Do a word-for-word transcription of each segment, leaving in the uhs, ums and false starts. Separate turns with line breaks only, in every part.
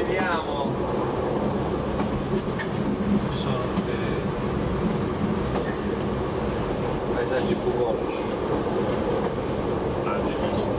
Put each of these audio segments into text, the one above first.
Vediamo. Sono dei paesaggi bucolici. Ah, di visto.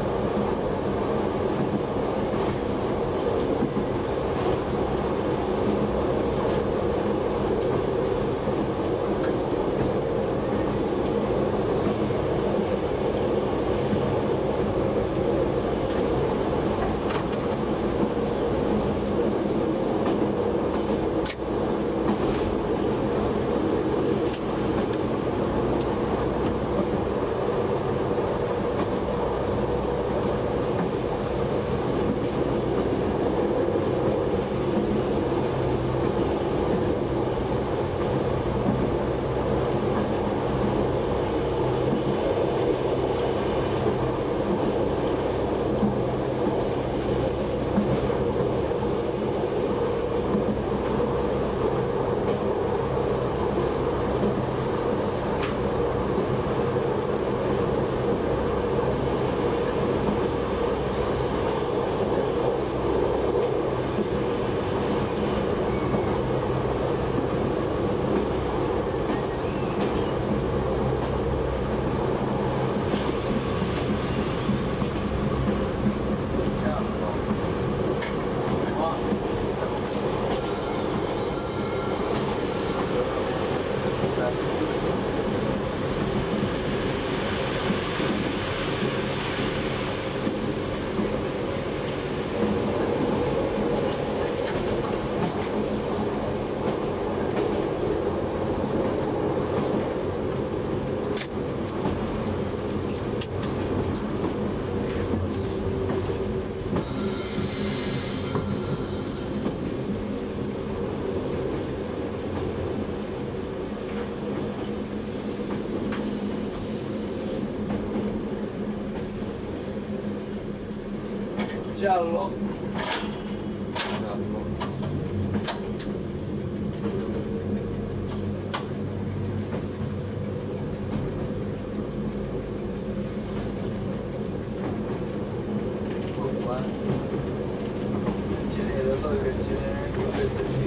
Giallo. Giallo. Qua. Ce n'è da dove che ce n'è un pezzo di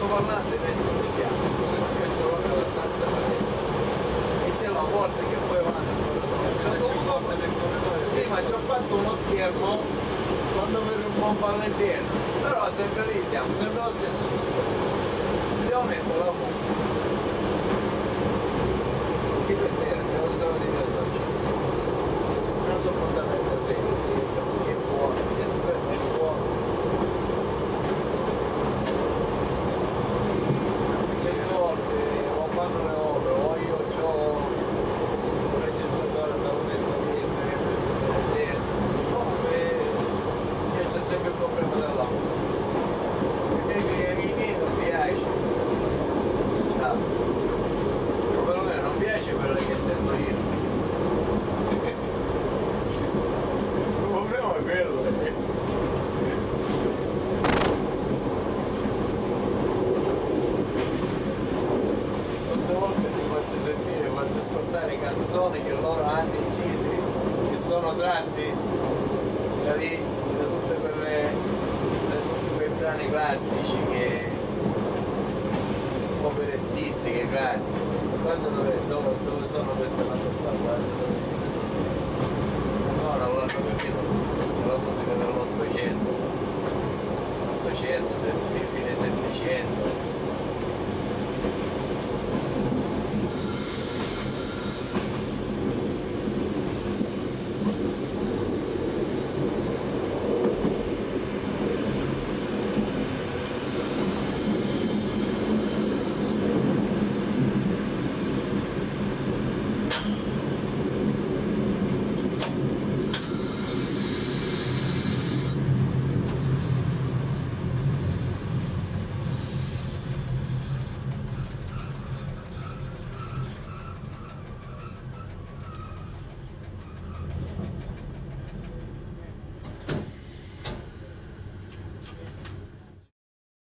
l'altoparlante messo di fianco, io ce l'ho nella stanza e c'è la porta che poi va nel corridoio. Sì, ma ci ho fatto uno schermo quando vedo un pompa all'interno, però sempre lì siamo, sempre lo stesso discorso. Io metto la musica. Che queste erano sono dei miei soci. Non so fondamentalmente se che buono, che è buono. Certe volte o fanno le opere o io ho un registratore da un detto di sera, comunque c'è sempre il problema della musica. Perché ai miei non piace. Ciao. O perlomeno non piace quello che sento io. Il problema è quello. Tante volte ti faccio sentire, faccio ascoltare canzoni che loro hanno incisi, che sono tratti da lì, da tutte quelle, da tutti quei brani classici che operettistiche classiche. Guarda dove, dove, dove sono queste note qua, guarda dove. No, non l'hanno capito, la musica dell'Ottocento. Ottocento, fine